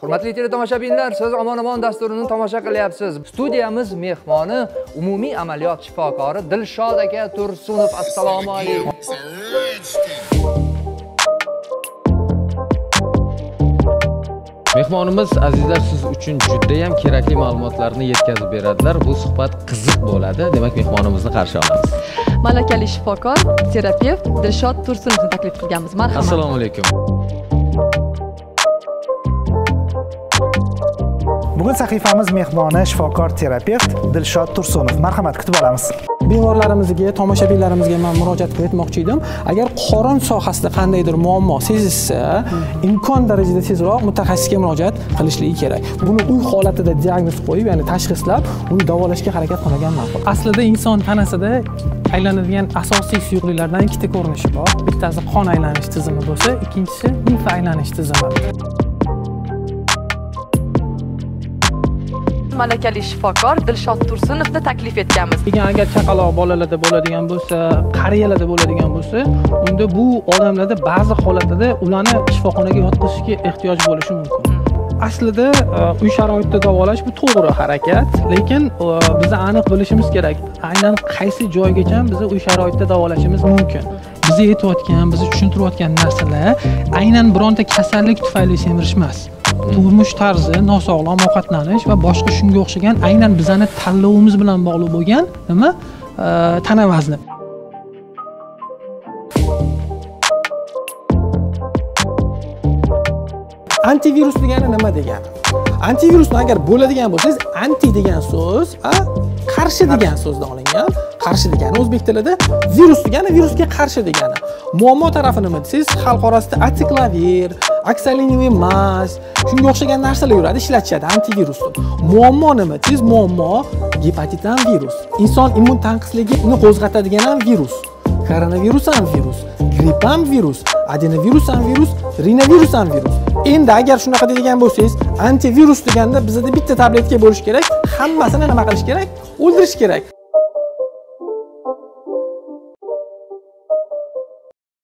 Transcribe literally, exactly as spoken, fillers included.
Hurmatli teletomoshabinlar, siz omon-omon dasturini tomosha qilyapsiz. Studiyamiz mehmoni umumiy amaliyot shifokori Dilshod aka Tursunov. Assalomu alaykum. Mehmonimiz azizlar siz uchun juda ham kerakli ma'lumotlarni yetkazib beradilar. Bu suhbat qiziq bo'ladi. Demak, mehmonimizni qarshi olamiz. Malakali shifokor, terapevt Dilshod Tursunovni taklif qilganmiz. Marhamat. Assalomu alaykum. Bugun sahifamiz mehmoni shifokor terapevt Dilshod Tursunov. Marhamat, kutib olamiz. Bemorlarimizga, tomoshabinlarimizga men murojaat etmoqchi edim. Agar qorin sohasida qandaydir muammo sezilsa, imkon darajada tezroq mutaxassisga murojaat qilishligi kerak. Buni uy holatida diagnoz qo'yib, ya'ni tashxislab, uni davolashga harakat qilgan ma'qul. Aslida inson tanasida aylanadigan asosiy suyuqliklardan ikkita ko'rinishi bor. Bittasi qon aylanish tizimi bo'lsa, ikkinchisi limfa aylanish tizimi. Malakali shifokor Dilshod Tursunovni taklif etganmiz. Agar chaqaloq bolalarda bo'ladigan bo'lsa, qariyalarda bo'ladigan bo'lsa, unda bu odamlarda ba'zi holatlarda ularni shifoxonaga yotqizishga ehtiyoj bo'lishi mumkin. Aslida uy sharoitida davolash bu to'g'ri harakat, lekin biz aniq bilishimiz kerak, aynan qaysi joygacha biz uy sharoitida davolashimiz mumkin. Bizni aytayotgan, bizni tushuntirayotgan narsalar aynan bironta kasallik tufayli semirish emas. Turmush tarzi, nosog'lom ovqatlanish va boshqa shunga o'xshagan aynan bizning tanlovimiz bilan bog'liq bo'lgan nima? Tana vazni. Antivirus degani nima degani? Antivirusni agar bo'ladigan bo'lsangiz, anti degan so'z, a qarshi degan so'zdan olingan. Qarshi degani o'zbek tilida virus degani virusga qarshi degani. Muammo tarafi nima desangiz, xalq orasida atiklavir, aksaliniy mas, shunga o'xshagan narsalar yuradi, ishlatishadi antivirusni. Muammo nima desangiz, muammo gepatitdan virus. Inson immun tanqisligini qo'zg'atadigan ham virus. Koronavirus ham virus, gripp ham virus, adenovirus ham virus, rinovirus ham virus. Endi agar shunaqa deydigan bo'lsangiz, antivirus deganda bizda bitta tabletka bo'lish kerak, hammasini nima qilish kerak? O'ldirish kerak.